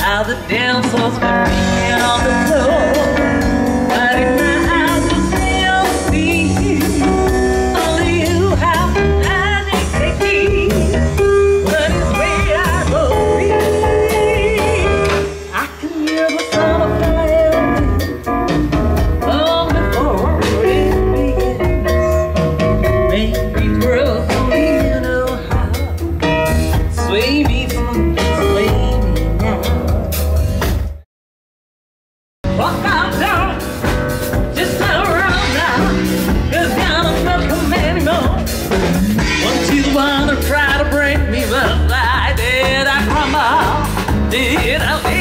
How the dancers were beating on the floor, but in my eyes was still see. Only you have the magic key. But it's where I go free. I can hear the sound of fire long before it begins. Make me thrill so you know how. Sway me smooth, sway me now. Walk out down, just turn around now. Cause I'm not welcome anymore. Once you wanna try to break me, but I did, I crumble. Did I